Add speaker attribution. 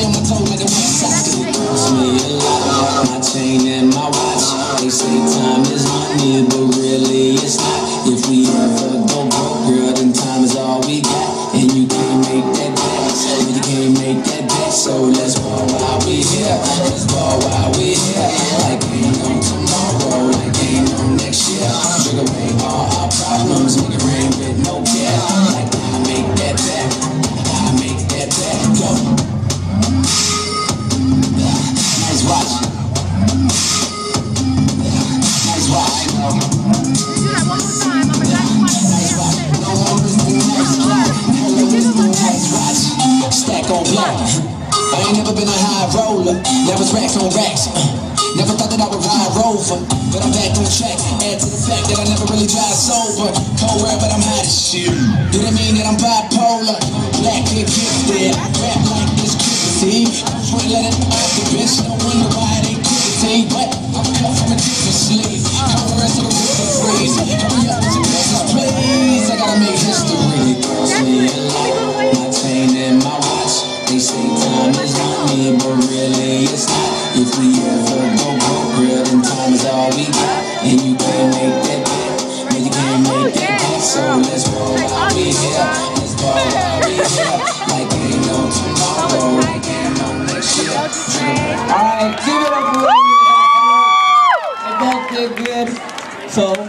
Speaker 1: stay on my toes like a west side. It costs me a lot, my chain and my watch. They say time is money, but really it's not. If we ever go broke, girl, then time is all we got. And you can't make that back, you can't make that back. So let's ball while we here, let's ball while we here. Like ain't no tomorrow, like ain't no next year. Trigger away all our problems, make it rain with no care. Like I make that back, I make that back. Go. Nice watch. Nice watch.
Speaker 2: Do that one more time. I'm
Speaker 1: Nice watch. Nice watch. Stack on block. I ain't never been a high roller. Never racks on racks. Never thought that I would ride Rover, but I'm back on track. Add to the fact that I never really drive sober. Cold world, but I'm hot as shit. Do that mean that I'm bipolar? Black kid gifted, rap like this cricket. Front let it off the bitch. No wonder why it ain't cricket. But I'm cut from a different sleeve. Cover the rest of the rest of the freeze. Hurry up with your business, please. I gotta make history. It costs me a lot, my chain and my watch. They say time is money, but really it's not. If we ever go broke, girl, then time is all we got. And you can't make that back, man, you can't make that back. So let's roll while we here, let's ball while we here. Like ain't no tomorrow, like ain't no next year. Alright, give it up for me. They both did good. So